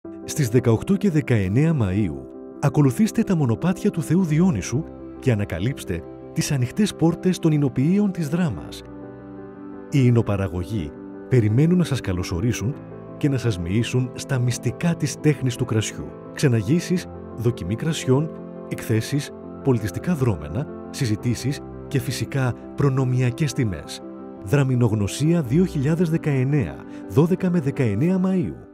Στις 18 και 19 Μαΐου, ακολουθήστε τα μονοπάτια του Θεού Διόνυσου και ανακαλύψτε τις ανοιχτές πόρτες των εινοποιείων της Δράμας. Οι εινοπαραγωγοί περιμένουν να σας καλωσορίσουν και να σας μοιήσουν στα μυστικά της τέχνης του κρασιού. Ξεναγήσεις, δοκιμή κρασιών, εκθέσεις, πολιτιστικά δρόμενα, συζητήσεις και φυσικά προνομιακές τιμές. Δραμηνογνωσία 2019, 12 με 19 Μαΐου.